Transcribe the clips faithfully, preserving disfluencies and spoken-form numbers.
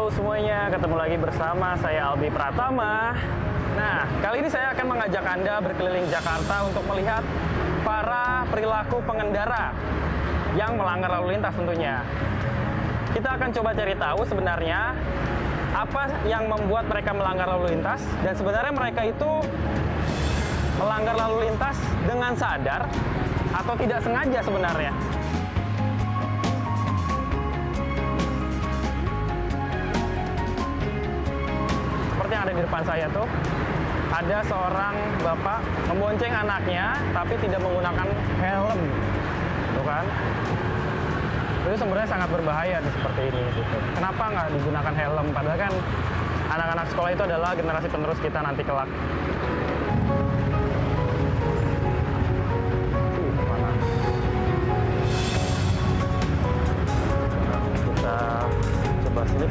Halo semuanya, ketemu lagi bersama saya Albi Pratama. Nah, kali ini saya akan mengajak Anda berkeliling Jakarta untuk melihat para perilaku pengendara yang melanggar lalu lintas tentunya. Kita akan coba cari tahu sebenarnya apa yang membuat mereka melanggar lalu lintas, dan sebenarnya mereka itu melanggar lalu lintas dengan sadar atau tidak sengaja sebenarnya. Seperti yang ada di depan saya tuh, ada seorang bapak membonceng anaknya tapi tidak menggunakan helm, tuh kan? Itu sebenarnya sangat berbahaya nih, seperti ini. Gitu. Kenapa nggak digunakan helm? Padahal kan anak-anak sekolah itu adalah generasi penerus kita nanti kelak. Kita coba slip.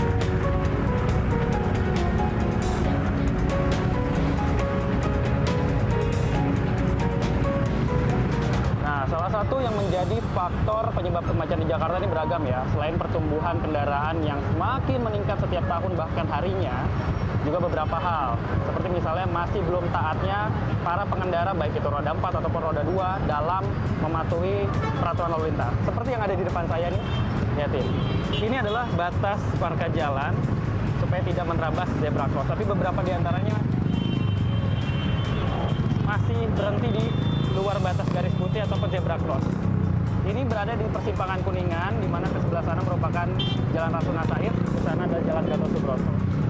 Salah satu yang menjadi faktor penyebab kemacetan di Jakarta ini beragam ya. Selain pertumbuhan kendaraan yang semakin meningkat setiap tahun bahkan harinya, juga beberapa hal. Seperti misalnya masih belum taatnya para pengendara baik itu roda empat ataupun roda dua dalam mematuhi peraturan lalu lintas. Seperti yang ada di depan saya nih, lihatin. Ini adalah batas marka jalan supaya tidak menerabas zebra cross. Tapi beberapa di antaranya masih berhenti di luar batas garis putih ataupun zebra cross. Ini berada di persimpangan Kuningan, di mana ke sebelah sana merupakan Jalan Rasuna Said, di sana ada Jalan Gatot Subroto.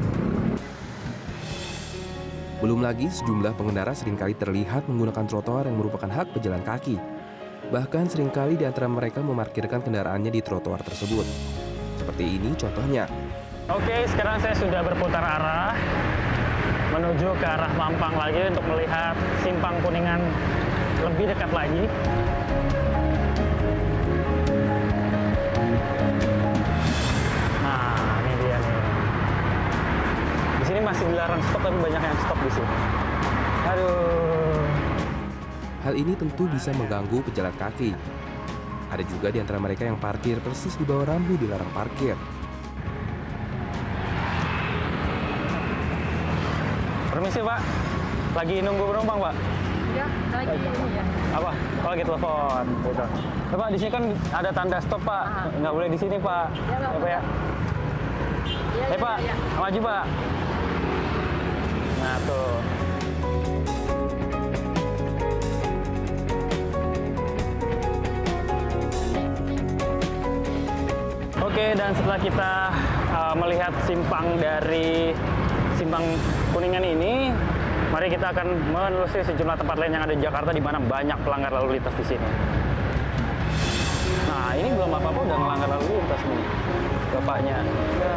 Belum lagi sejumlah pengendara seringkali terlihat menggunakan trotoar yang merupakan hak pejalan kaki. Bahkan seringkali di antara mereka memarkirkan kendaraannya di trotoar tersebut. Seperti ini contohnya. Oke, sekarang saya sudah berputar arah menuju ke arah Mampang lagi untuk melihat simpang Kuningan lebih dekat lagi. Nah, ini dia nih. Di sini masih dilarang stop, tapi banyak yang stop di sini. Aduh. Hal ini tentu bisa mengganggu pejalan kaki. Ada juga di antara mereka yang parkir persis di bawah rambu dilarang parkir. Permisi Pak, lagi nunggu penumpang Pak? Ya, lagi ini ya. Apa? Oh, lagi telepon. Gitu. Ya, Pak, di sini kan ada tanda stop Pak, ah. Nggak boleh di sini Pak. Ya, Pak. Ya, Pak ya. Ya, Eh ya, Pak, ya. maju Pak. Nah tuh. Oke, dan setelah kita uh, melihat simpang dari simpang Kuningan ini, mari kita akan menelusuri sejumlah tempat lain yang ada di Jakarta di mana banyak pelanggar lalu lintas di sini. Nah, ini belum apa-apa udah melanggar lalu lintas nih, bapaknya. Ya.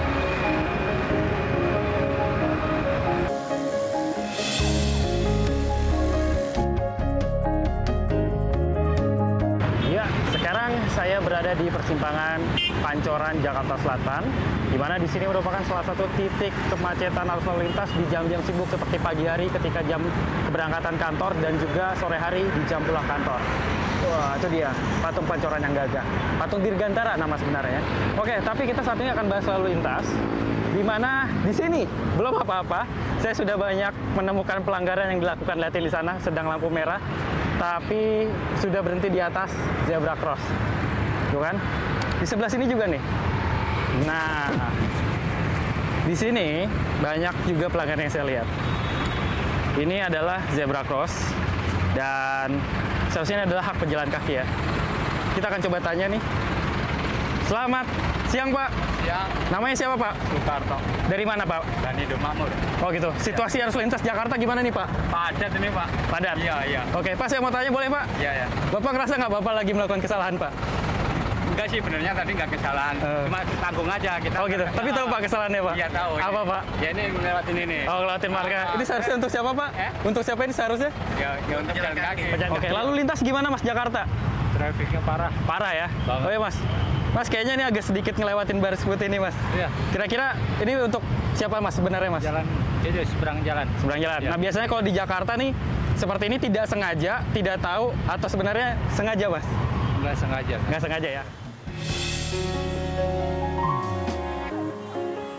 Ya, sekarang saya berada di persimpangan Pancoran, Jakarta Selatan, di mana di sini merupakan salah satu titik kemacetan arus lalu lintas di jam-jam sibuk seperti pagi hari ketika jam keberangkatan kantor dan juga sore hari di jam pulang kantor. Wah, itu dia patung Pancoran yang gagah. Patung Dirgantara nama sebenarnya. Oke, tapi kita saat ini akan bahas lalu lintas, di mana di sini belum apa-apa. Saya sudah banyak menemukan pelanggaran yang dilakukan, lihatin di sana sedang lampu merah, tapi sudah berhenti di atas zebra cross. Tuh kan? Di sebelah sini juga nih. Nah, di sini banyak juga pelanggaran yang saya lihat. Ini adalah zebra cross dan seharusnya ini adalah hak pejalan kaki ya. Kita akan coba tanya nih. Selamat siang Pak. Siang. Namanya siapa Pak? Soekarto. Dari mana Pak? Dari Makmur. Oh gitu. Situasi arus lintas Jakarta gimana nih Pak? Padat ini Pak. Padat? Iya, iya. Oke Pak, saya mau tanya boleh Pak? Iya, iya. Bapak ngerasa nggak Bapak lagi melakukan kesalahan Pak? Enggak sih, benernya tadi nggak kesalahan. Uh. Cuma tanggung aja kita. Oh gitu. Tapi tahu Pak kesalahannya Pak? Iya tahu. Apa Pak? Ya ini ngelewatin ini. Oh, ngelewatin marga. Ini seharusnya untuk siapa Pak? Eh? Untuk siapa ini seharusnya? Ya, ya untuk jalan kaki. Oke, lalu lintas gimana Mas Jakarta? Trafiknya parah. Parah ya? Banget. Oh ya Mas. Mas kayaknya ini agak sedikit ngelewatin baris putih ini Mas. Iya. Kira-kira ini untuk siapa Mas sebenarnya Mas? Jalan itu seberang jalan. Seberang jalan. Ya. Nah biasanya kalau di Jakarta nih seperti ini tidak sengaja, tidak tahu atau sebenarnya sengaja Mas? Nggak sengaja. Nggak sengaja ya.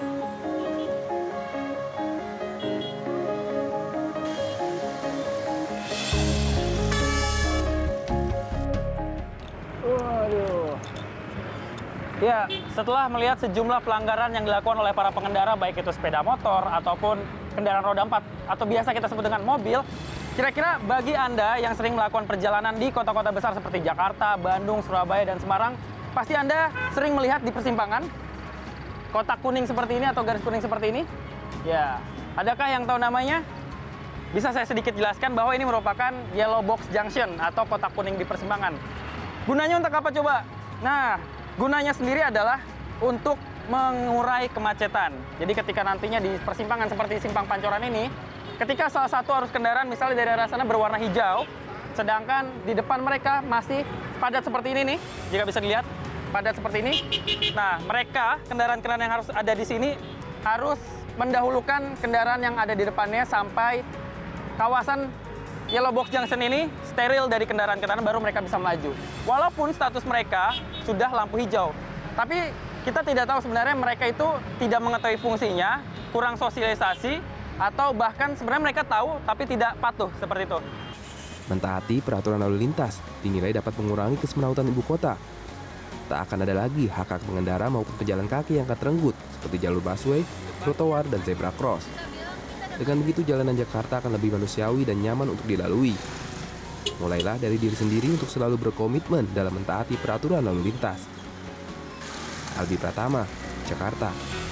Ya, setelah melihat sejumlah pelanggaran yang dilakukan oleh para pengendara, baik itu sepeda motor ataupun kendaraan roda empat, atau biasa kita sebut dengan mobil, kira-kira bagi Anda yang sering melakukan perjalanan di kota-kota besar seperti Jakarta, Bandung, Surabaya, dan Semarang, pasti Anda sering melihat di persimpangan kotak kuning seperti ini atau garis kuning seperti ini. Ya, adakah yang tahu namanya? Bisa saya sedikit jelaskan bahwa ini merupakan yellow box junction atau kotak kuning di persimpangan. Gunanya untuk apa coba? Nah, gunanya sendiri adalah untuk mengurai kemacetan. Jadi ketika nantinya di persimpangan seperti simpang Pancoran ini, ketika salah satu arus kendaraan misalnya dari arah sana berwarna hijau, sedangkan di depan mereka masih padat seperti ini nih, jika bisa dilihat, padat seperti ini. Nah, mereka, kendaraan-kendaraan yang harus ada di sini, harus mendahulukan kendaraan yang ada di depannya sampai kawasan yellow box junction ini steril dari kendaraan-kendaraan, baru mereka bisa melaju. Walaupun status mereka sudah lampu hijau, tapi kita tidak tahu sebenarnya mereka itu tidak mengetahui fungsinya, kurang sosialisasi, atau bahkan sebenarnya mereka tahu tapi tidak patuh seperti itu. Mentaati peraturan lalu lintas dinilai dapat mengurangi kesemrautan ibu kota. Tak akan ada lagi hak-hak pengendara maupun pejalan kaki yang akan terenggut seperti jalur busway, trotoar, dan zebra cross. Dengan begitu, jalanan Jakarta akan lebih manusiawi dan nyaman untuk dilalui. Mulailah dari diri sendiri untuk selalu berkomitmen dalam mentaati peraturan lalu lintas. Albi Pratama, Jakarta.